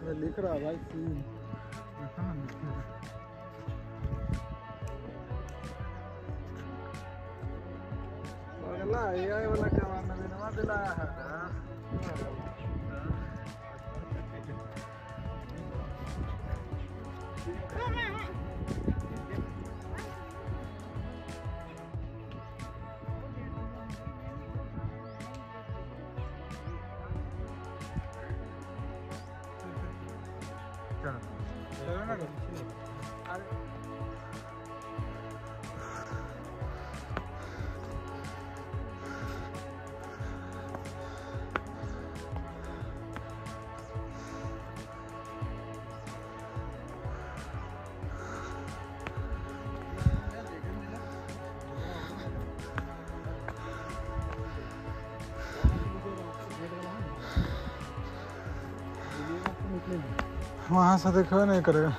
लिख रहा भाई सीन देखो ना लिख रहा। अगला एआई वाला क्या मानना देना दिलाया है वहाँ से देखो नहीं करेगा।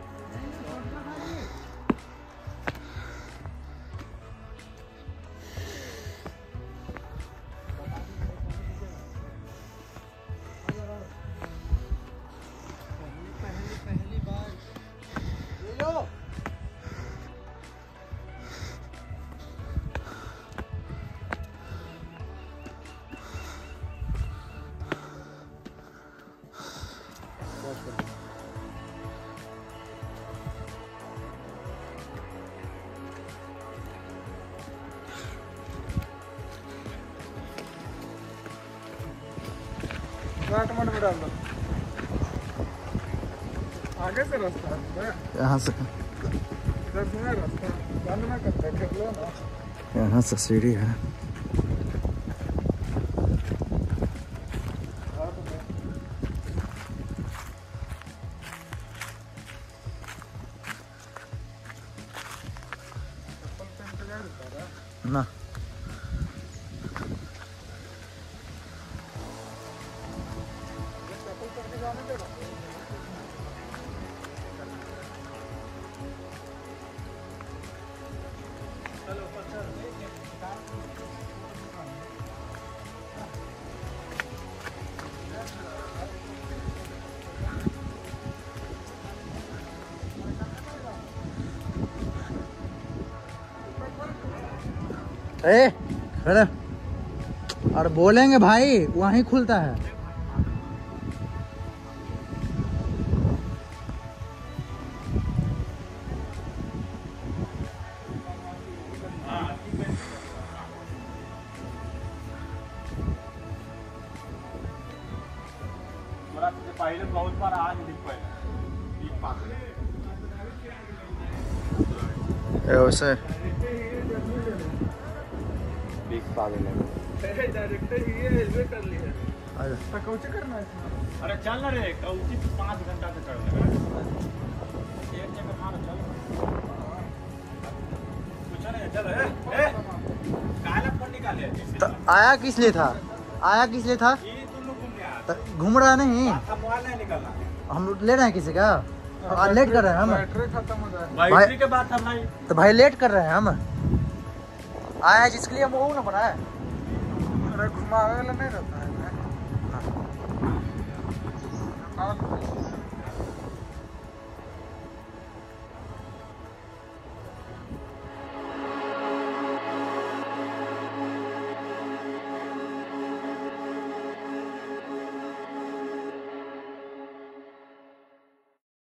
टमाटर डाल दो आगे से रास्ता है यहाँ से इधर से है रास्ता बंद ना करते कर लो ना यहाँ से सीढ़ी है। ना खड़े और बोलेंगे भाई वहीं खुलता है। बहुत बार आज वैसे अरे चल ना रे कौची 5 घंटा से कर लगा एक जगह मार चल कुछ नहीं चल काला फोन निकाले तो आया किस लिए था ये तुम लोग घूम गया घूम रहा नहीं मोबाइल नहीं निकलना हम ले रहे हैं किसी का आज लेट कर रहे हैं हम बैटरी खत्म हो जाए बैटरी के बाद हम नहीं तो भाई लेट कर रहे हैं हम आया जिसके लिए हम वो ना बनाए घुमावे वाला नहीं रहता है।